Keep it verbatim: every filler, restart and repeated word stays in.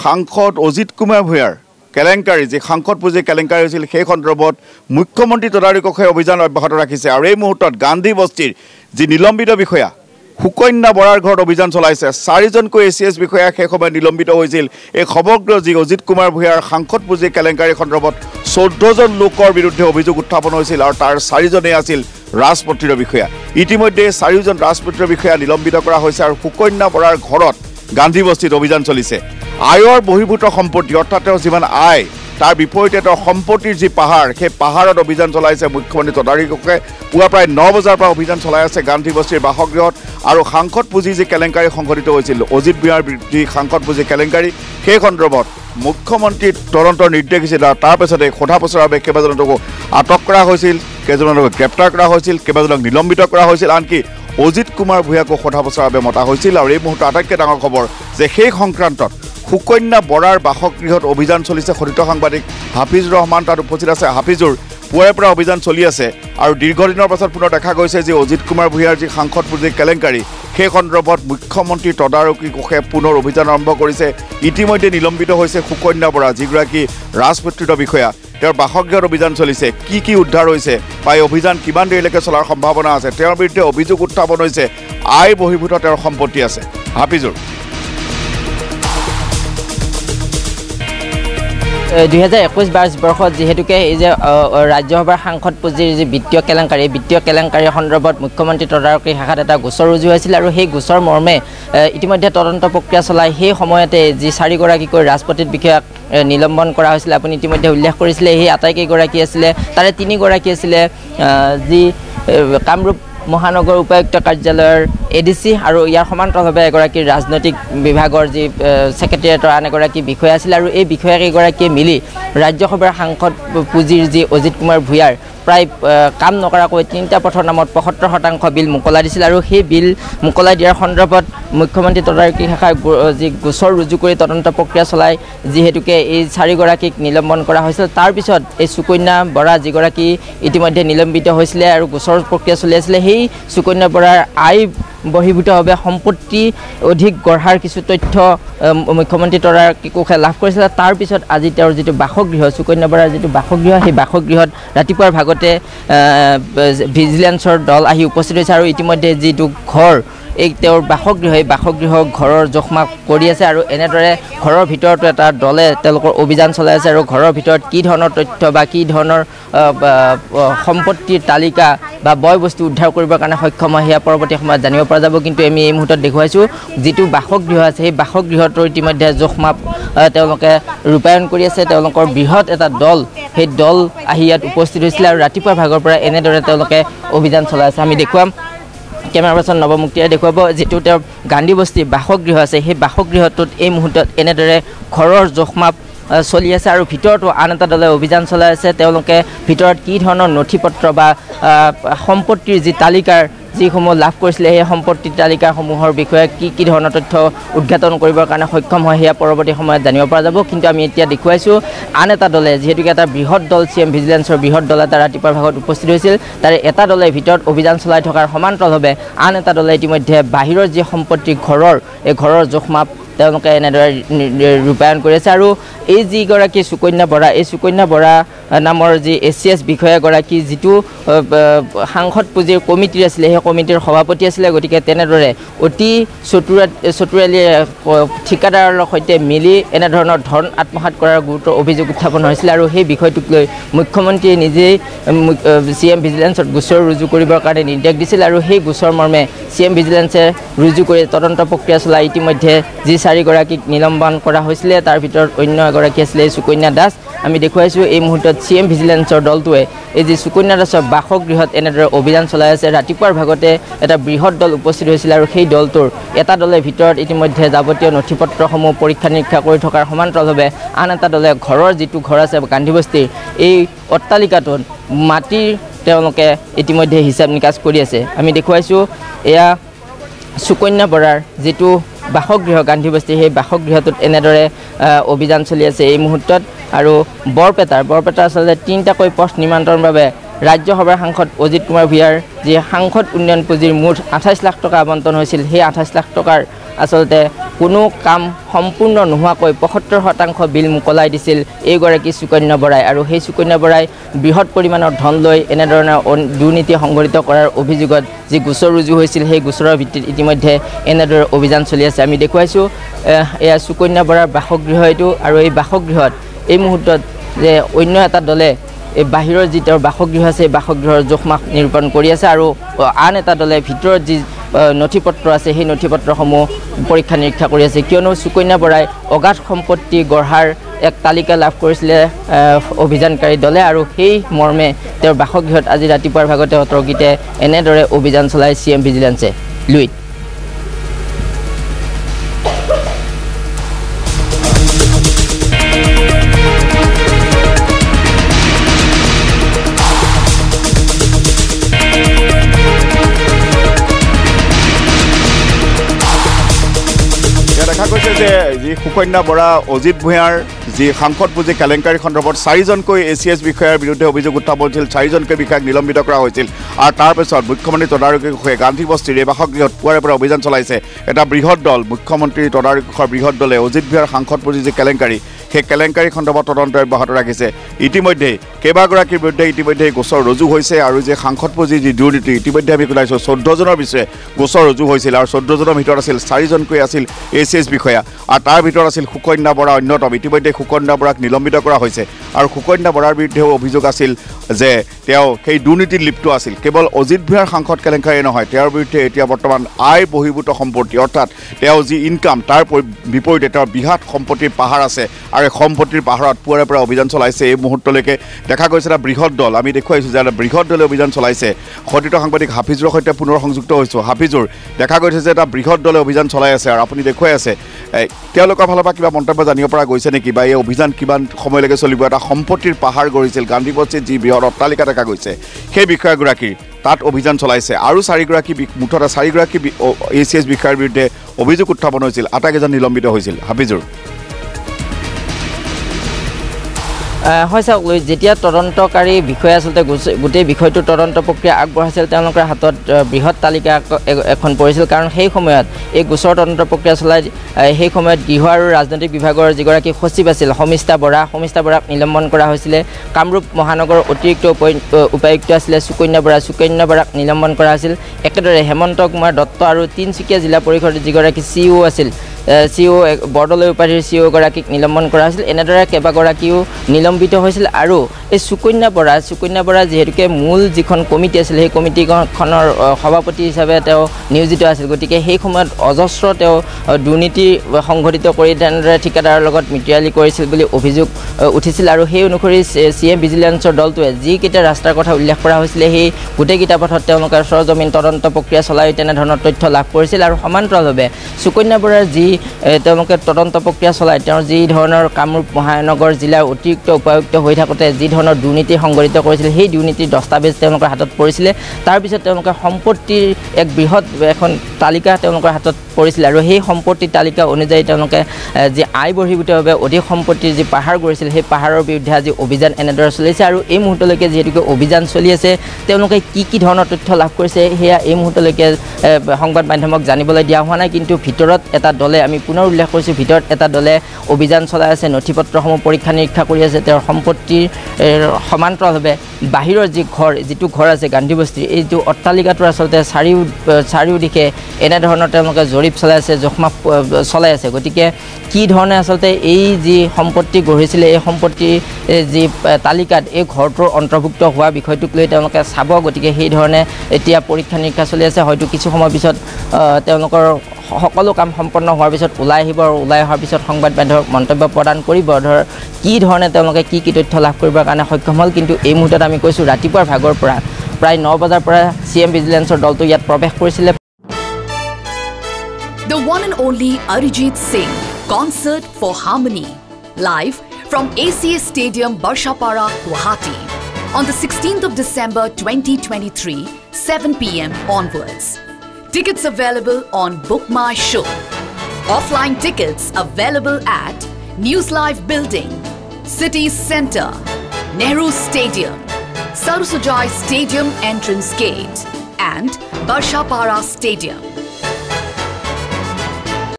সাংসদ অজিত কুমাৰ ভূঞাৰ কেলেংকাৰী যে সাংসদ পুঁজি কেলেংকাৰী হৈছিল সেই সন্দৰ্ভত মুখ্যমন্ত্ৰী তদাৰকী কক্ষই অভিযান অব্যাহত ৰাখিছে আৰু এই মুহূৰ্তত গান্ধী বস্তিৰ যি নিলম্বিত বিষয়া সুকন্যা বৰাৰ ঘৰত অভিযান চলাইছে চাৰিজনকৈ এ চি এছ বিষয়া সেই সময়ত নিলম্বিত হৈছিল এই সমগ্ৰ যি অজিত কুমাৰ ভূঞাৰ সাংসদ পুঁজি কেলেংকাৰী সন্দৰ্ভত চৈধ্যজন লোকৰ বিৰুদ্ধে অভিযোগ উত্থাপন হৈছিল আৰু তাৰ চাৰিজনেই আছিল ৰাজপত্ৰিত বিষয়া ইতিমধ্যে চাৰিজন ৰাজপত্ৰিত বিষয়া নিলম্বিত কৰা হৈছে আৰু সুকন্যা বৰাৰ ঘৰত গান্ধী বস্তিত অভিযান চলিছে আয়ৰ বহিৰ্ভূত সম্পত্তি অৰ্থাৎ তেওঁ যিমান আয় তাৰ বিপৰীতে তেওঁৰ সম্পত্তিৰ যি পাহাৰ সেই পাহাৰত অভিযান চলাইছে মুখ্যমন্ত্ৰী তদাৰকী কক্ষে পুৱা প্ৰায় ন বজাৰ পৰা অভিযান চলাই আছে গান্ধী বস্তিৰ বাসগৃহত আৰু সাংসদ পুঁজি যি কেলেংকাৰী সংঘটিত হৈছিল অজিত ভূঞাৰ যি সাংসদ পুঁজি কেলেংকাৰী সেই সন্দৰ্ভত মুখ্যমন্ত্ৰীৰ তদন্তৰ নিৰ্দেশ দিছিল আৰু তাৰ পাছতে সোধা পোছাৰ বাবে কেইবাজনকো আটক কৰা হৈছিল কেইজনক গ্ৰেপ্তাৰ কৰা হৈছিল কেইবাজনক নিলম্বিত কৰা হৈছিল আনকি অজিত কুমাৰ ভূঞাকো সোধা পোছাৰ বাবে মতা হৈছিল আৰু এই মুহূৰ্তত আটাইতকৈ ডাঙৰ খবৰ যে সেই সংক্ৰান্তত সুকন্যা বৰাৰ বাসগৃহত অভিযান চলিছে খৰিত সাংবাদিক হাফিজুৰ ৰহমান তাত উপস্থিত আছে হাফিজুৰ পুৱাৰে পৰা অভিযান চলি আছে আৰু দীৰ্ঘদিনৰ পাছত পুনৰ দেখা গৈছে যে অজিত কুমাৰ ভূঞাৰ যি সাংসদ পুঁজি কেলেংকাৰী সেই সন্দৰ্ভত মুখ্যমন্ত্ৰী তদাৰকী কক্ষে পুনৰ অভিযান আৰম্ভ কৰিছে ইতিমধ্যে নিলম্বিত হৈছে সুকন্যা বৰা যিগৰাকী ৰাজপত্ৰিত বিষয়া তেওঁৰ বাসগৃহত অভিযান চলিছে কি কি উদ্ধাৰ হৈছে বা এই অভিযান কিমান দেৰিলৈকে চলাৰ সম্ভাৱনা আছে তেওঁৰ বিৰুদ্ধে অভিযোগ উত্থাপন হৈছে আয় বহিৰ্ভূত তেওঁৰ সম্পত্তি আছে হাফিজুৰ দুহেজাৰ একৈছ বাইছ বৰ্ষত যিহেতুকে এই যে ৰাজ্যসভাৰ সাংসদ পুঁজিৰ যি বিত্তীয় কেলেংকাৰী বিত্তীয় কেলেংকাৰীৰ সন্দৰ্ভত মুখ্যমন্ত্ৰী তদাৰকী শাখাত এটা গোচৰ ৰুজু হৈছিল আৰু সেই গোচৰ মৰ্মে ইতিমধ্যে তদন্ত প্ৰক্ৰিয়া চলাই সেই সময়তে যি চাৰিগৰাকীকৈ ৰাজপত্ৰিত বিষয়াক নিলম্বন কৰা হৈছিল আপুনি ইতিমধ্যে উল্লেখ কৰিছিলে সেই আটাইকেইগৰাকী আছিলে তাৰে তিনিগৰাকী আছিলে যি কামৰূপ মহানগৰ উপায়ুক্ত কাৰ্যালয়ৰ এ ডি চি আৰু ইয়াৰ সমান্তৰালভাৱে এগৰাকী ৰাজনৈতিক বিভাগৰ যি ছেক্ৰেটেৰিয়েটৰ আন এগৰাকী বিষয়া আছিল আৰু এই বিষয়াকেইগৰাকীয়ে মিলি ৰাজ্যসভাৰ সাংসদ পুঁজিৰ যি অজিত কুমাৰ ভূঞাৰ প্ৰায় কাম নকৰাকৈ তিনিটা পথৰ নামত পঁয়সত্তৰ শতাংশ বিল মোকলাই দিছিল আৰু সেই বিল মোকলাই দিয়াৰ সন্দৰ্ভত মুখ্যমন্ত্ৰী তদাৰকী শাখাই যি গোচৰ ৰুজু কৰি তদন্ত প্ৰক্ৰিয়া চলাই যিহেতুকে এই চাৰিগৰাকীক নিলম্বন কৰা হৈছিল তাৰপিছত এই সুকন্যা বৰা যিগৰাকী ইতিমধ্যে নিলম্বিত হৈছিলে আৰু গোচৰ প্ৰক্ৰিয়া চলি আছিলে সেই সুকন্যা বৰাৰ আয় বহিৰ্ভূতভাৱে সম্পত্তি অধিক গঢ়াৰ কিছু তথ্য মুখ্যমন্ত্ৰী তদাৰকী কক্ষে লাভ কৰিছিল তাৰপিছত আজি তেওঁৰ যিটো বাসগৃহ সুকন্যা বৰাৰ যিটো বাসগৃহ সেই বাসগৃহত ৰাতিপুৱাৰ ভাগতে ভিজিলেন্সৰ দল আহি উপস্থিত হৈছে আৰু ইতিমধ্যে যিটো ঘৰ এই তেওঁৰ বাসগৃহ এই বাসগৃহ ঘৰৰ জোখমাখ কৰি আছে আৰু এনেদৰে ঘৰৰ ভিতৰতো এটা দলে তেওঁলোকৰ অভিযান চলাই আছে আৰু ঘৰৰ ভিতৰত কি ধৰণৰ তথ্য বা কি ধৰণৰ সম্পত্তিৰ তালিকা বা বয় বস্তু উদ্ধাৰ কৰিবৰ কাৰণে সক্ষম হয় সেয়া পৰৱৰ্তী সময়ত জানিব পৰা যাব কিন্তু আমি এই মুহূৰ্তত দেখুৱাইছোঁ যিটো বাসগৃহ আছে সেই বাসগৃহটোৰ ইতিমধ্যে জোখমাপ তেওঁলোকে ৰূপায়ণ কৰি আছে তেওঁলোকৰ বৃহৎ এটা দল সেই দল আহি ইয়াত উপস্থিত হৈছিলে আৰু ৰাতিপুৱাৰ ভাগৰ পৰা এনেদৰে তেওঁলোকে অভিযান চলাই আছে আমি দেখুৱাম কেমেৰা পাৰ্চন নৱমুক্তিয়ে দেখুৱাব যিটো তেওঁৰ গান্ধী বস্তিৰ বাসগৃহ আছে সেই বাসগৃহটোত এই মুহূৰ্তত এনেদৰে ঘৰৰ জোখমাপ চলি আছে আৰু ভিতৰতো আন এটা দলে অভিযান চলাই আছে তেওঁলোকে ভিতৰত কি ধৰণৰ নথি পত্ৰ বা সম্পত্তিৰ যি তালিকাৰ যিসমূহ লাভ কৰিছিলে সেই সম্পত্তিৰ তালিকাসমূহৰ বিষয়ে কি কি ধৰণৰ তথ্য উদ্ঘাটন কৰিবৰ কাৰণে সক্ষম হয় সেয়া পৰৱৰ্তী সময়ত জানিব পৰা যাব কিন্তু আমি এতিয়া দেখুৱাইছোঁ আন এটা দলে যিহেতুকে এটা বৃহৎ দল চি এম ভিজিলেন্সৰ বৃহৎ দল এটা ৰাতিপুৱাৰ ভাগত উপস্থিত হৈছিল তাৰে এটা দলে ভিতৰত অভিযান চলাই থকাৰ সমান্তৰালভাৱে আন এটা দলে ইতিমধ্যে বাহিৰৰ যি সম্পত্তি ঘৰৰ এই ঘৰৰ জোখমাপ তেওঁলোকে এনেদৰে ৰূপায়ণ কৰি আছে আৰু এই যিগৰাকী সুকন্যা বৰা এই সুকন্যা বৰা নামৰ যি এ চি এছ বিষয়াগৰাকী যিটো সাংসদ পুঁজিৰ কমিটিৰ আছিলে সেই কমিটিৰ সভাপতি আছিলে গতিকে তেনেদৰে অতি চতুৰা চতুৰালীয়ে ঠিকাদাৰৰ সৈতে মিলি এনেধৰণৰ ধন আত্মসাৎ কৰাৰ গুৰুতৰ অভিযোগ উত্থাপন হৈছিল আৰু সেই বিষয়টোক লৈ মুখ্যমন্ত্ৰীয়ে নিজেই চি এম ভিজিলেন্সত গোচৰ ৰুজু কৰিবৰ কাৰণে নিৰ্দেশ দিছিল আৰু সেই গোচৰ মৰ্মে চি এম ভিজিলেন্সে ৰুজু কৰি তদন্ত প্ৰক্ৰিয়া চলাই ইতিমধ্যে যি চাৰিগৰাকীক নিলম্বন কৰা হৈছিলে তাৰ ভিতৰত অন্য এগৰাকী আছিলে সুকন্যা দাস আমি দেখুৱাইছোঁ এই মুহূৰ্তত চি এম ভিজিলেন্সৰ দলটোৱে এই যি সুকন্যা দাসৰ বাসগৃহত এনেদৰে অভিযান চলাই আছে ৰাতিপুৱাৰ ভাগতে এটা বৃহৎ দল উপস্থিত হৈছিল আৰু সেই দলটোৰ এটা দলে ভিতৰত ইতিমধ্যে যাৱতীয় নথি পত্ৰসমূহ পৰীক্ষা নিৰীক্ষা কৰি থকাৰ সমান্তৰালভাৱে আন এটা দলে ঘৰৰ যিটো ঘৰ আছে গান্ধী বস্তিৰ এই অট্টালিকাটোত মাটিৰ তেওঁলোকে ইতিমধ্যে হিচাপ নিকাচ কৰি আছে আমি দেখুৱাইছোঁ এয়া সুকন্যা বৰাৰ যিটো বাসগৃহ গান্ধী বস্তি সেই বাসগৃহটোত এনেদৰে অভিযান চলি আছে এই মুহূৰ্তত আৰু বৰপেটাৰ বৰপেটাৰ আচলতে তিনিটাকৈ পথ নিৰ্মাণৰ বাবে ৰাজ্যসভাৰ সাংসদ অজিত কুমাৰ ভূঞাৰ যি সাংসদ উন্নয়ন পুঁজিৰ মুঠ আঠাইছ লাখ টকা আবণ্টন হৈছিল সেই আঠাইছ লাখ টকাৰ আচলতে কোনো কাম সম্পূৰ্ণ নোহোৱাকৈ পঁয়সত্তৰ শতাংশ বিল মুকলাই দিছিল এইগৰাকী সুকন্যা বৰাই আৰু সেই সুকন্যা বৰাই বৃহৎ পৰিমাণৰ ধন লৈ এনেধৰণৰ দুৰ্নীতি সংঘটিত কৰাৰ অভিযোগত যি গোচৰ ৰুজু হৈছিল সেই গোচৰৰ ভিত্তিত ইতিমধ্যে এনেদৰে অভিযান চলি আছে আমি দেখুৱাইছোঁ এয়া সুকন্যা বৰাৰ বাসগৃহ এইটো আৰু এই বাসগৃহত এই মুহূৰ্তত যে অন্য এটা দলে এই বাহিৰৰ যি তেওঁৰ বাসগৃহ আছে এই বাসগৃহৰ জোখমাখ নিৰূপণ কৰি আছে আৰু আন এটা দলে ভিতৰত যি নথিপত্ৰ আছে সেই নথিপত্ৰসমূহ পৰীক্ষা নিৰীক্ষা কৰি আছে কিয়নো সুকন্যা বৰাই অগাধ সম্পত্তি গঢ়াৰ এক তালিকা লাভ কৰিছিলে অভিযানকাৰী দলে আৰু সেই মৰ্মে তেওঁৰ বাসগৃহত আজি ৰাতিপুৱাৰ ভাগতে অতৰ্কিতে এনেদৰে অভিযান চলাই চি এম ভিজিলেন্সে লুইট যি সুকন্যা বৰা অজিত ভূঞাৰ যি সাংসদ পুঁজি কেলেংকাৰী সন্দৰ্ভত চাৰিজনকৈ এ চি এছ বিষয়াৰ বিৰুদ্ধে অভিযোগ উত্থাপন হৈছিল চাৰিজনকৈ বিষয়াক নিলম্বিত কৰা হৈছিল আৰু তাৰপিছত মুখ্যমন্ত্ৰী তদাৰকী কক্ষে গান্ধী বস্তিৰ এই বাসগৃহত পুৱাৰে পৰা অভিযান চলাইছে এটা বৃহৎ দল মুখ্যমন্ত্ৰী তদাৰকী কক্ষৰ বৃহৎ দলে অজিত ভূঞাৰ সাংসদ পুঁজি যি কেলেংকাৰী সেই কেলেংকাৰী সন্দৰ্ভত তদন্ত অব্যাহত ৰাখিছে ইতিমধ্যে কেইবাগৰাকীৰ বিৰুদ্ধে ইতিমধ্যে গোচৰ ৰুজু হৈছে আৰু যে সাংসদ পুঁজি যি দুৰ্নীতি ইতিমধ্যে আমি শুনাইছোঁ চৈধ্যজনৰ বিষয়ে গোচৰ ৰুজু হৈছিল আৰু চৈধ্যজনৰ ভিতৰত আছিল চাৰিজনকৈ আছিল এ চি এছ বিষয়া আৰু তাৰ ভিতৰত আছিল সুকন্যা বৰা অন্যতম ইতিমধ্যে সুকন্যা বৰাক নিলম্বিত কৰা হৈছে আৰু সুকন্যা বৰাৰ বিৰুদ্ধেও অভিযোগ আছিল যে তেওঁ সেই দুৰ্নীতিত লিপ্ত আছিল কেৱল অজিত ভূঞাৰ সাংসদ কেলেংকাৰী নহয় তেওঁৰ বিৰুদ্ধে এতিয়া বৰ্তমান আয় বহিৰ্ভূত সম্পত্তি অৰ্থাৎ তেওঁ যি ইনকাম তাৰ বিপৰীতে তেওঁৰ বৃহৎ সম্পত্তিৰ পাহাৰ আছে আৰু এই সম্পত্তিৰ পাহাৰত পুৱাৰে পৰা অভিযান চলাইছে এই মুহূৰ্তলৈকে দেখা গৈছে এটা বৃহৎ দল আমি দেখুৱাইছোঁ যে এটা বৃহৎ দলে অভিযান চলাইছে সতীৰ্থ সাংবাদিক হাফিজুৰৰ সৈতে পুনৰ সংযুক্ত হৈছোঁ হাফিজুৰ দেখা গৈছে যে এটা বৃহৎ দলে অভিযান চলাই আছে আৰু আপুনি দেখুৱাই আছে তেওঁলোকৰ ফালৰ পৰা কিবা মন্তব্য জানিব পৰা গৈছে নেকি বা এই অভিযান কিমান সময়লৈকে চলিব এটা সম্পত্তিৰ পাহাৰ গঢ়িছিল গান্ধী বস্তিত যি বৃহৎ অট্টালিকা দেখা গৈছে সেই বিষয়াগৰাকীৰ তাত অভিযান চলাইছে আৰু চাৰিগৰাকী মুঠতে চাৰিগৰাকী এ চি এছ বিষয়াৰ বিৰুদ্ধে অভিযোগ উত্থাপন হৈছিল আটাইকেইজন নিলম্বিত হৈছিল হাফিজুৰ হয় চাওক যেতিয়া তদন্তকাৰী বিষয়া আচলতে গোটেই বিষয়টোৰ তদন্ত প্ৰক্ৰিয়া আগবঢ়াইছিল তেওঁলোকৰ হাতত বৃহৎ তালিকা এখন পৰিছিল কাৰণ সেই সময়ত এই গোচৰ তদন্ত প্ৰক্ৰিয়া চলাই সেই সময়ত গৃহ আৰু ৰাজনৈতিক বিভাগৰ যিগৰাকী সচিব আছিল সমিতা বৰা সমিতা বৰাক নিলম্বন কৰা হৈছিলে কামৰূপ মহানগৰৰ অতিৰিক্ত উপায়ুক্ত আছিলে সুকন্যা বৰা সুকন্যা বৰাক নিলম্বন কৰা হৈছিল একেদৰে হেমন্ত কুমাৰ দত্ত আৰু তিনিচুকীয়া জিলা পৰিষদৰ যিগৰাকী চি অ' আছিল চি অ' বৰদলৈ উপাধিৰ চি অ' গৰাকীক নিলম্বন কৰা হৈছিল এনেদৰে কেইবাগৰাকীও নিলম্বিত হৈছিল আৰু এই সুকন্যা বৰা সুকন্যা বৰা যিহেতুকে মূল যিখন কমিটি আছিল সেই কমিটিখনৰ সভাপতি হিচাপে তেওঁ নিয়োজিত আছিল গতিকে সেই সময়ত অজস্ৰ তেওঁ দুৰ্নীতি সংঘটিত কৰি তেনেদৰে ঠিকাদাৰৰ লগত মিতিৰালি কৰিছিল বুলি অভিযোগ উঠিছিল আৰু সেই অনুসৰি চি এম ভিজিলেন্সৰ দলটোৱে যিকেইটা ৰাস্তাৰ কথা উল্লেখ কৰা হৈছিলে সেই গোটেইকেইটা পথত তেওঁলোকে সৰজমিন তদন্ত প্ৰক্ৰিয়া চলাই তেনেধৰণৰ তথ্য লাভ কৰিছিল আৰু সমান্তৰালভাৱে সুকন্যা বৰাৰ যি তেওঁলোকে তদন্ত প্ৰক্ৰিয়া চলাই তেওঁৰ যি ধৰণৰ কামৰূপ মহানগৰ জিলাৰ অতিৰিক্ত উপায়ুক্ত হৈ থাকোঁতে যি ধৰণৰ দুৰ্নীতি সংঘটিত কৰিছিল সেই দুৰ্নীতিৰ দস্তাবেজ তেওঁলোকৰ হাতত পৰিছিলে তাৰপিছত তেওঁলোকে সম্পত্তিৰ এক বৃহৎ এখন তালিকা তেওঁলোকৰ হাতত পৰিছিল আৰু সেই সম্পত্তিৰ তালিকা অনুযায়ী তেওঁলোকে যি আয় বহিৰ্ভূতভাৱে অধিক সম্পত্তিৰ যি পাহাৰ গঢ়িছিল সেই পাহাৰৰ বিৰুদ্ধে আজি অভিযান এনেদৰে চলিছে আৰু এই মুহূৰ্তলৈকে যিহেতুকে অভিযান চলি আছে তেওঁলোকে কি কি ধৰণৰ তথ্য লাভ কৰিছে সেয়া এই মুহূৰ্তলৈকে সংবাদ মাধ্যমক জানিবলৈ দিয়া হোৱা নাই কিন্তু ভিতৰত এটা দলে আমি পুনৰ উল্লেখ কৰিছোঁ ভিতৰত এটা দলে অভিযান চলাই আছে নথিপত্ৰসমূহ পৰীক্ষা নিৰীক্ষা কৰি আছে তেওঁৰ সম্পত্তিৰ সমান্তৰালভাৱে বাহিৰৰ যি ঘৰ যিটো ঘৰ আছে গান্ধী বস্তিৰ এইটো অট্টালিকাটোৰ আচলতে চাৰিও চাৰিওদিশে এনেধৰণৰ তেওঁলোকে জৰীপ চলাই আছে জোখমাখ চলাই আছে গতিকে কি ধৰণে আচলতে এই যি সম্পত্তি গঢ়িছিলে এই সম্পত্তিৰ যি তালিকাত এই ঘৰটোৰ অন্তৰ্ভুক্ত হোৱা বিষয়টোক লৈ তেওঁলোকে চাব গতিকে সেই ধৰণে এতিয়া পৰীক্ষা নিৰীক্ষা চলি আছে হয়তো কিছু সময়ৰ পিছত তেওঁলোকৰ সকলো কাম সম্পন্ন হোৱাৰ পিছত ওলাই আহিব আৰু ওলাই অহাৰ পিছত সংবাদ মাধ্যমক মন্তব্য প্ৰদান কৰিব ধৰ কি ধৰণে তেওঁলোকে কি কি তথ্য লাভ কৰিবৰ কাৰণে সক্ষম হ'ল কিন্তু এই মুহূৰ্তত আমি কৈছোঁ ৰাতিপুৱাৰ ভাগৰ পৰা প্ৰায় ন বজাৰ পৰা চি এম ভিজিলেন্সৰ দলটো ইয়াত প্ৰৱেশ কৰিছিলে The one and only Arijit Singh Concert for Harmony live from A C S Stadium Barshapara Guwahati on the sixteenth of December twenty twenty-three seven p m onwards. Tickets available on Book My Show. Offline tickets available at News Live Building, City Centre, Nehru Stadium, Sarusujai Stadium Entrance Gate and Barshapara Stadium.